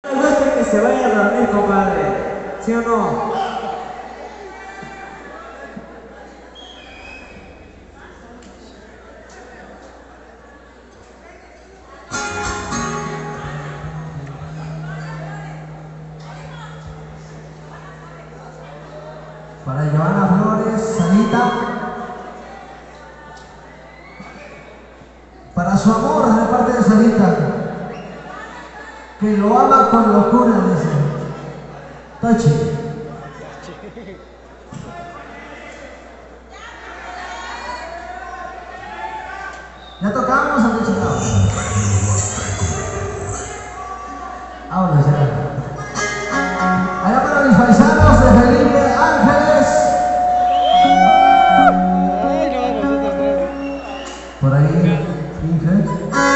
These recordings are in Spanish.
Me gusta que se vaya a dormir, compadre. ¿Sí o no? Para Joana Flores, Sarita. Para su amor de parte de Sarita, que lo ama con locura, dice Tochi. Ya tocamos a mi chingado. Vámonos ya. Allá para mis paisanos de Felipe Ángeles. Por ahí, Inge.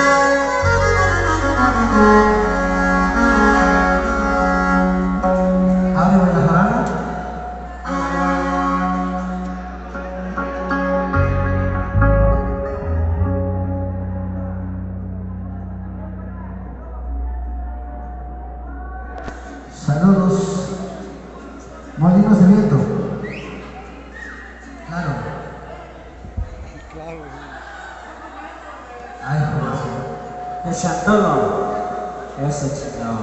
Ábreme la jarana. Saludos. Molinos de viento. Claro. Ay, joder. El Chantolo. Ese chingado.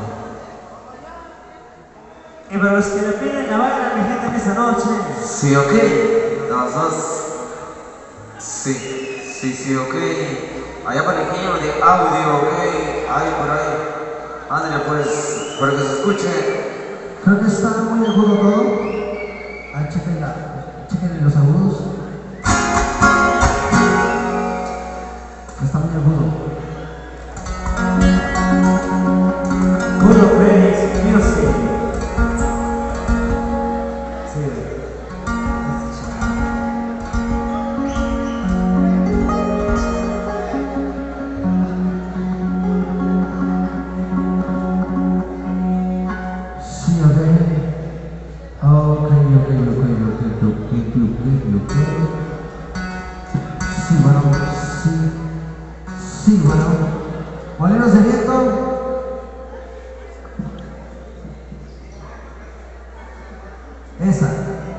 Y para los que le piden la baila, mi gente, en esa noche. Sí, ok. Los dos. Sí, ok. Allá para el ingeniero de audio, ok. Ahí por ahí. Ándale pues, para que se escuche. Creo que está muy agudo todo. Ahí chequen los agudos. Está muy agudo. Puro Praise Music. Sí. Sí, ok. Ok. Sí, bueno, sí, bueno. Molinos de viento. Esa.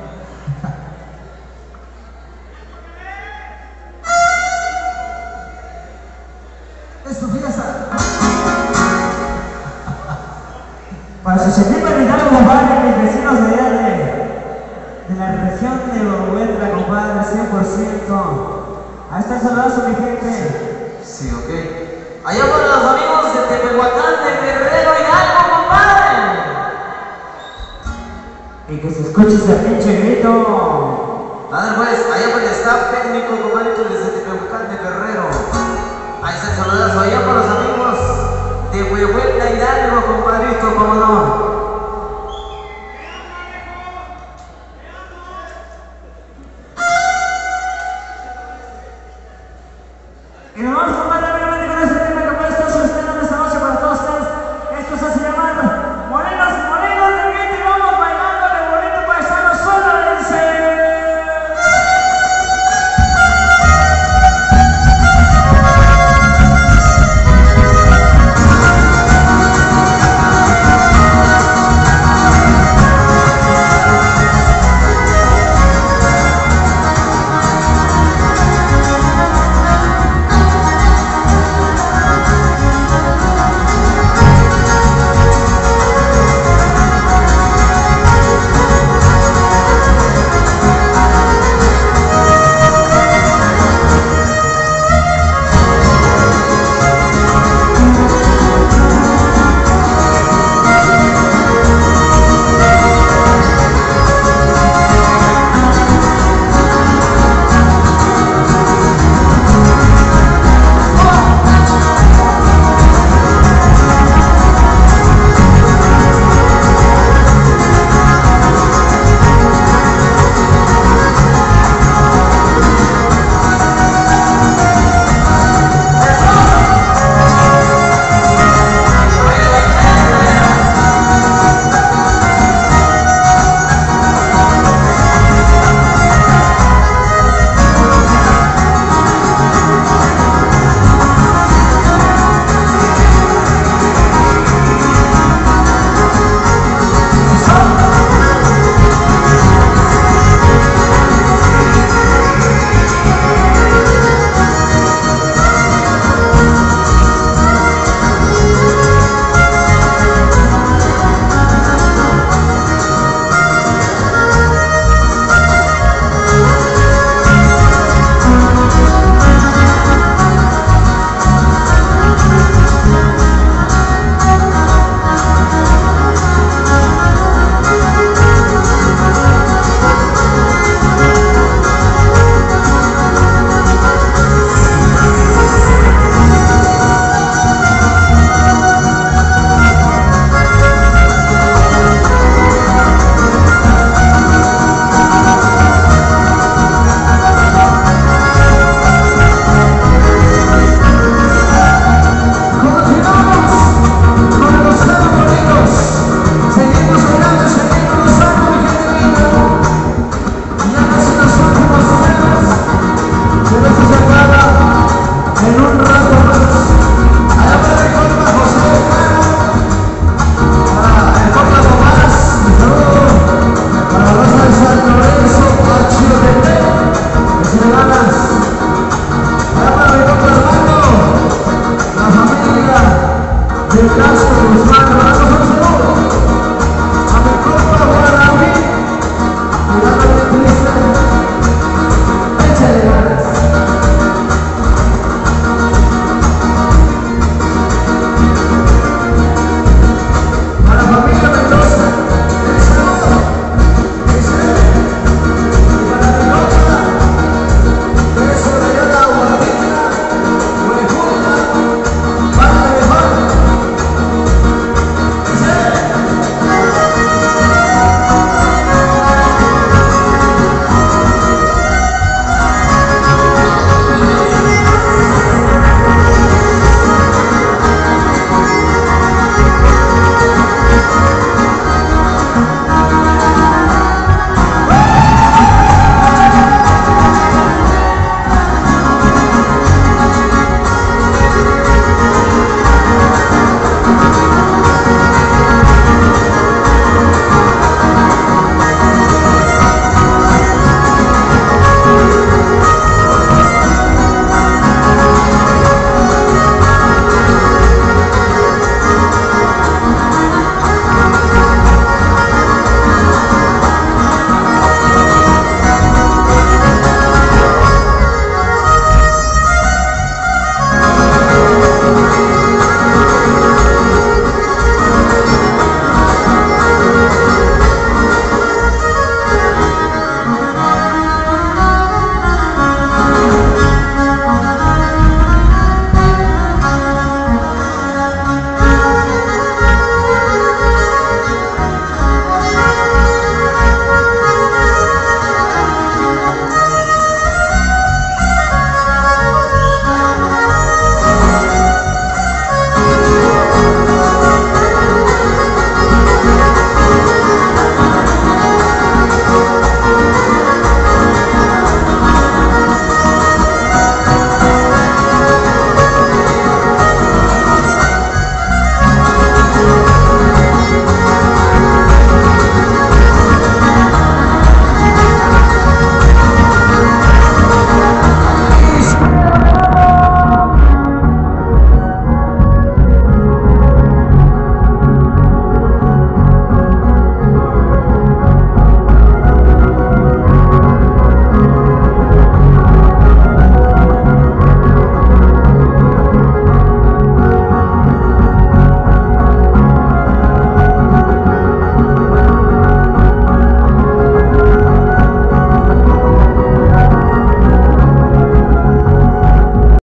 Es tu fiesta. Para su séptima Hidalgo, compadre, mis vecinos de allá de la región de Huehuetla, compadre, 100%. Ahí está el saludazo, mi gente. Sí, ok. Allá para los amigos de Tepehuacán, de Guerrero Hidalgo, compadre. Y que se escuche ese pinche grito. Ándale pues, allá para el staff técnico, compadre, desde Tepehuacán de Guerrero. Ahí está el saludazo, allá para los amigos de Huehuetla Hidalgo.